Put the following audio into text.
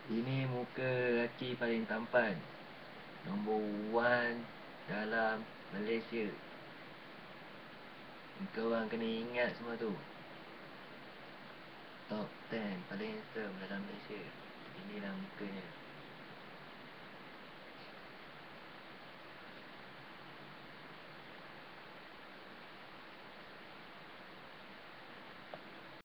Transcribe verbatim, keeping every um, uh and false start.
Ini muka lelaki paling tampan, nombor one dalam Malaysia. Korang kena ingat semua tu. Top ten paling handsome dalam Malaysia. Inilah mukanya.